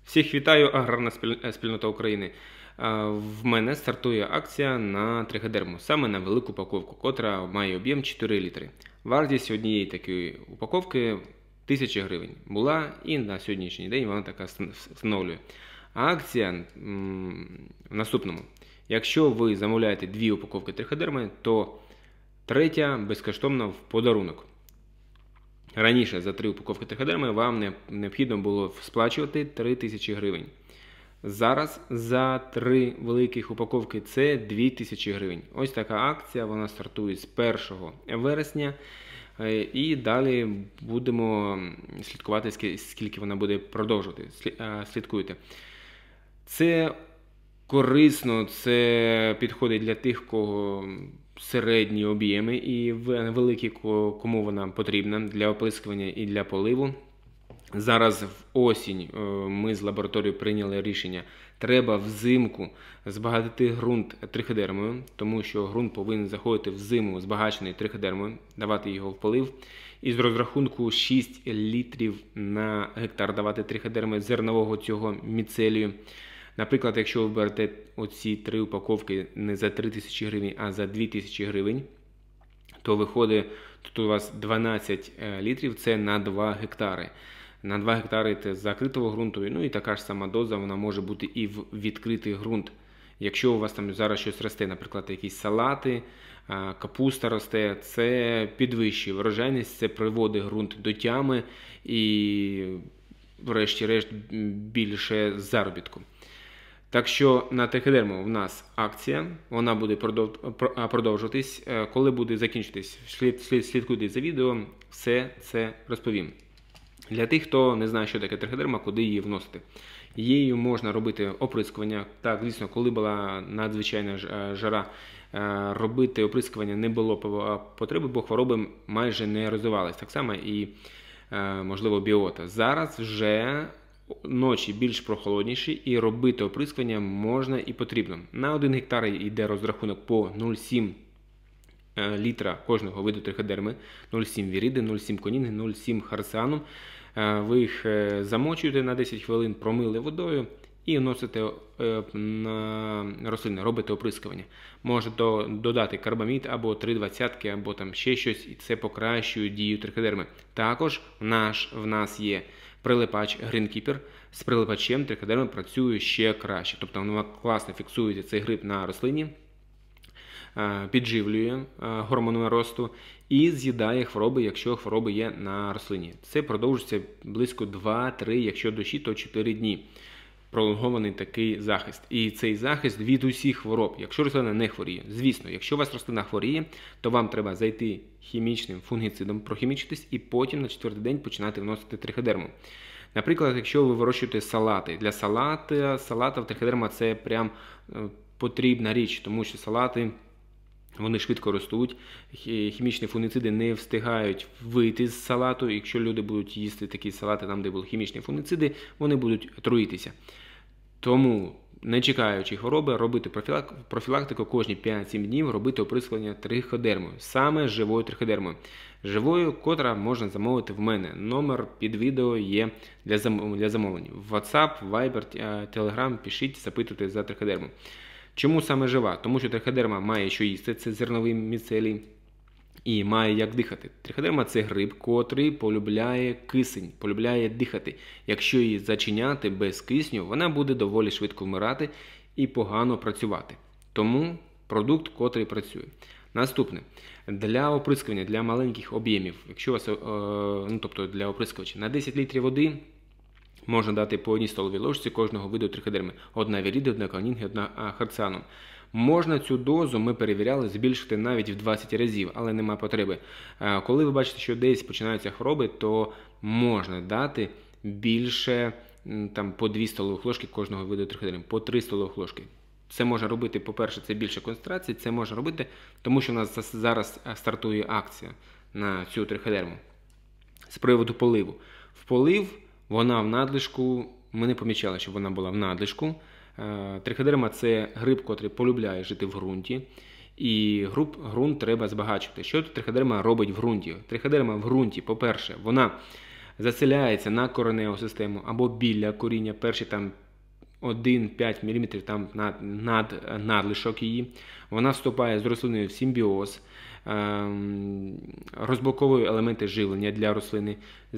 Всіх вітаю, аграрна спільнота України. В мене стартує акція на триходерму, саме на велику упаковку, котра має об'єм 4 літри. Вартість однієї такої упаковки 1000 гривень була, і на сьогоднішній день вона така встановлює. А акція в наступному. Якщо ви замовляєте 2 упаковки триходерми, то третя безкоштовно в подарунок. Раніше за 3 упаковки триходерми вам необхідно було сплачувати 3000 гривень. Зараз за 3 великих упаковки це 2000 гривень. Ось така акція, вона стартує з 1 вересня. І далі будемо слідкувати, скільки вона буде продовжувати. Слідкуйте. Це корисно, це підходить для тих, кого середні об'єми і великі, кому вона потрібна для оприскування і для поливу. Зараз в осінь ми з лабораторією прийняли рішення, треба взимку збагатити ґрунт триходермою, тому що ґрунт повинен заходити в зиму збагачений триходермою, давати його в полив. І з розрахунку 6 літрів на гектар давати триходерми зернового цього міцелію. Наприклад, якщо ви берете оці 3 упаковки не за 3000 гривень, а за 2000 гривень, то виходить, тут у вас 12 літрів, це на 2 гектари. На 2 гектари це закритого ґрунту, ну і така ж сама доза, вона може бути і в відкритий ґрунт. Якщо у вас там зараз щось росте, наприклад, якісь салати, капуста росте, це підвищує врожайність, це приводить ґрунт до тями і, врешті-решт, більше заробітку. Так що на триходерму в нас акція, вона буде продовжуватись. Коли буде закінчитись, слідкуйте за відео, все це розповім. Для тих, хто не знає, що таке триходерма, куди її вносити. Її можна робити оприскування. Так, звісно, коли була надзвичайна жара, робити оприскування не було потреби, бо хвороби майже не розвивались. Так само і, можливо, біота. Зараз вже ночі більш прохолодніші і робити оприскування можна і потрібно. На 1 гектар йде розрахунок по 0,7 літра кожного виду триходерми, 0,7 віриди, 0,7 конінги, 0,7 харціану. Ви їх замочуєте на 10 хвилин, промили водою і вносите на рослини, робите оприскування. Можете додати карбамід або 3,20, або там ще щось, і це покращує дію триходерми. Також в нас є прилипач Greenkeeper. З прилипачем триходерма працює ще краще. Тобто вона класно фіксує цей гриб на рослині, підживлює гормонами росту і з'їдає хвороби, якщо хвороби є на рослині. Це продовжується близько 2-3, якщо дощі, то 4 дні. Пролонгований такий захист. І цей захист від усіх хвороб, якщо рослина не хворіє. Звісно, якщо у вас рослина хворіє, то вам треба зайти хімічним фунгіцидом, прохімічитись і потім на 4-й день починати вносити триходерму. Наприклад, якщо ви вирощуєте салати. Для салатів триходерма це прям потрібна річ, тому що салати, вони швидко ростуть, хімічні фунгіциди не встигають вийти з салату. Якщо люди будуть їсти такі салати, там де були хімічні фунгіциди, вони будуть отруїтися. Тому, не чекаючи хвороби, робити профілактику кожні 5-7 днів, робити оприскування триходермою, саме живою триходермою. Живою, котра можна замовити в мене. Номер під відео є для замовлення. В WhatsApp, Viber, Telegram пишіть, запитуйте за триходерму. Чому саме жива? Тому що триходерма має що їсти, це зерновий міцелій, і має як дихати. Триходерма – це гриб, котрий полюбляє кисень, полюбляє дихати. Якщо її зачиняти без кисню, вона буде доволі швидко вмирати і погано працювати. Тому продукт, котрий працює. Наступне. Для оприскування, для маленьких об'ємів, якщо у вас, тобто для оприскувача, на 10 літрів води можна дати по 1 столовій ложці кожного виду триходерми. 1 віриди, 1 конінги, 1 харціану. Можна цю дозу, ми перевіряли, збільшити навіть в 20 разів, але нема потреби. Коли ви бачите, що десь починаються хвороби, то можна дати більше, там, по 2 столових ложки кожного виду триходерми, по 3 столових ложки. Це можна робити, по-перше, це більше концентрації, це можна робити, тому що у нас зараз стартує акція на цю триходерму. З приводу поливу. В полив вона в надлишку, ми не помічали, щоб вона була в надлишку. Триходерма – це гриб, котрий полюбляє жити в ґрунті. І ґрунт треба збагачувати. Що триходерма робить в ґрунті? Триходерма в ґрунті, по-перше, вона заселяється на кореневу систему або біля коріння, перші там 1-5 мм там надлишок її, вона вступає з рослиною в симбіоз, розблоковує елементи живлення для рослини,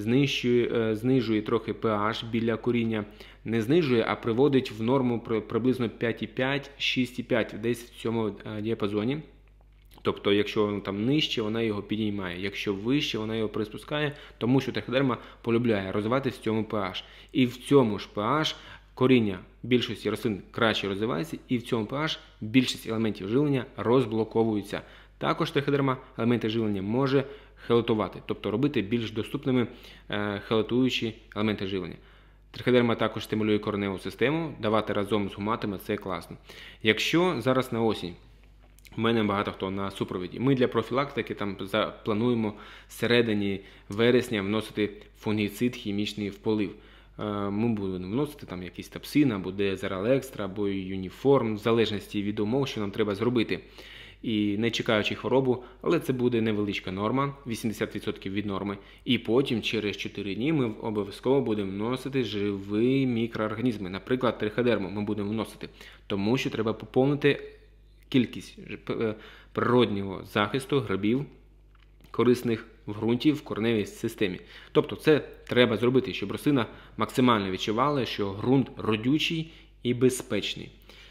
знижує трохи pH біля коріння, не знижує, а приводить в норму приблизно 5,5-6,5, десь в цьому діапазоні. Тобто, якщо воно там нижче, вона його підіймає, якщо вище, вона його приспускає, тому що триходерма полюбляє розвиватися в цьому pH. І в цьому ж pH коріння більшості рослин краще розвивається, і в цьому pH більшість елементів живлення розблоковуються. Також триходерма елементи живлення може хелатувати, тобто робити більш доступними хелатуючі елементи живлення. Триходерма також стимулює кореневу систему, давати разом з гуматами – це класно. Якщо зараз на осінь, у мене багато хто на супровіді, ми для профілактики там плануємо всередині вересня вносити фунгіцид хімічний в полив. Ми будемо вносити там якийсь тапсин, або Дезерал Екстра, або Юніформ, в залежності від умов, що нам треба зробити. І не чекаючи хворобу, але це буде невеличка норма, 80% від норми. І потім через 4 дні ми обов'язково будемо вносити живі мікроорганізми. Наприклад, триходерму ми будемо вносити, тому що треба поповнити кількість природнього захисту грибів, корисних в ґрунті, в кореневій системі. Тобто це треба зробити, щоб рослина максимально відчувала, що ґрунт родючий і безпечний.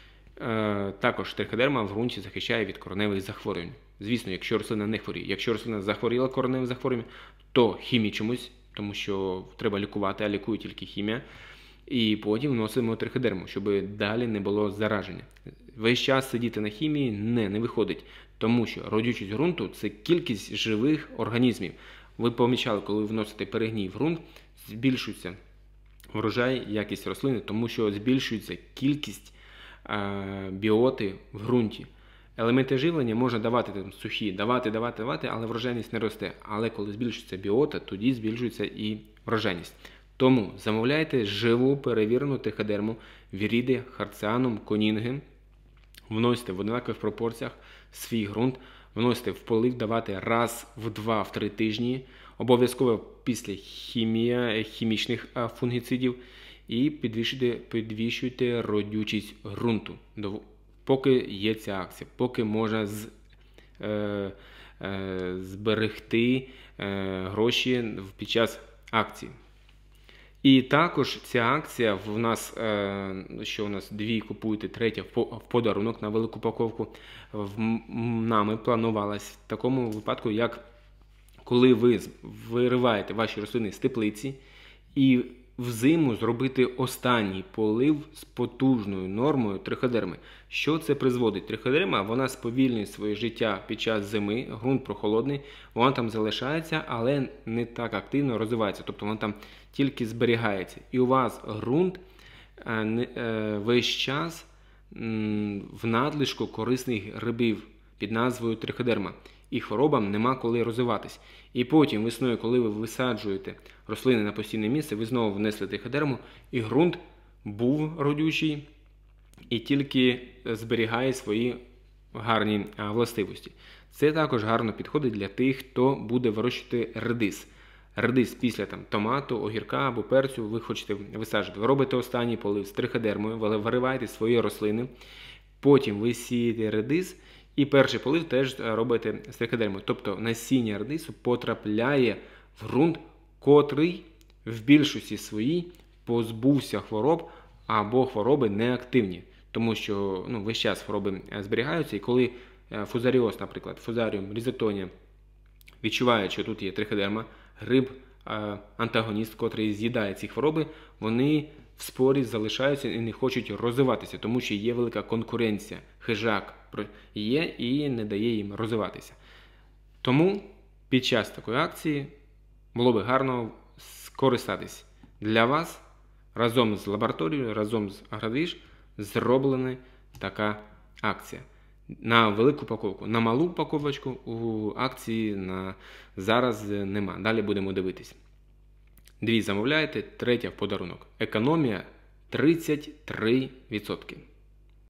Також триходерма в ґрунті захищає від кореневих захворювань. Звісно, якщо рослина не хворіє. Якщо рослина захворіла кореневим захворюванням, то хімічимось, тому що треба лікувати, а лікує тільки хімія. І потім вносимо триходерму, щоб далі не було зараження. Весь час сидіти на хімії не виходить, тому що родючість ґрунту – це кількість живих організмів. Ви помічали, коли ви вносите перегній в ґрунт, збільшується врожай, якість рослини, тому що збільшується кількість біоти в ґрунті. Елементи живлення можна давати там, сухі, давати, але врожайність не росте. Але коли збільшується біота, тоді збільшується і врожайність. Тому замовляйте живу перевірену триходерму Віріди, Харціанум, Конінги, вносите в однакових пропорціях свій ґрунт, вносите в полив, давати раз в 2-3 тижні, обов'язково після хімічних фунгіцидів, і підвищуйте родючість ґрунту, поки є ця акція, поки можна зберегти гроші під час акції. І також ця акція в нас, що у нас 2 купуєте, 3 в подарунок на велику упаковку, нами планувалась в такому випадку, як коли ви вириваєте ваші рослини з теплиці і взиму зробити останній полив з потужною нормою триходерми. Що це призводить? Триходерма, вона сповільнює своє життя під час зими, ґрунт прохолодний, вона там залишається, але не так активно розвивається, тобто вона там тільки зберігається. І у вас ґрунт весь час в надлишку корисних грибів під назвою триходерма. І хворобам нема коли розвиватись. І потім весною, коли ви висаджуєте рослини на постійне місце, ви знову внесли триходерму, і ґрунт був родючий і тільки зберігає свої гарні властивості. Це також гарно підходить для тих, хто буде вирощувати редис. Редис після томату, огірка або перцю ви хочете висаджувати. Ви робите останній полив з триходермою, вириваєте свої рослини, потім ви сієте редис, і перший полив теж робите з триходермою. Тобто насіння редису потрапляє в ґрунт, котрий в більшості своїй позбувся хвороб або хвороби неактивні. Тому що весь час хвороби зберігаються, і коли фузаріоз, наприклад, фузаріум різотонія, відчуває, що тут є триходерма, гриб, антагоніст, котрий з'їдає ці хвороби, вони в спорі залишаються і не хочуть розвиватися, тому що є велика конкуренція, хижак є і не дає їм розвиватися. Тому під час такої акції було би гарно скористатись. Для вас разом з лабораторією, разом з Агродвіж зроблена така акція. На велику упаковку, на малу упаковочку у акції зараз нема. Далі будемо дивитись. 2 замовляєте, 3 в подарунок. Економія 33%.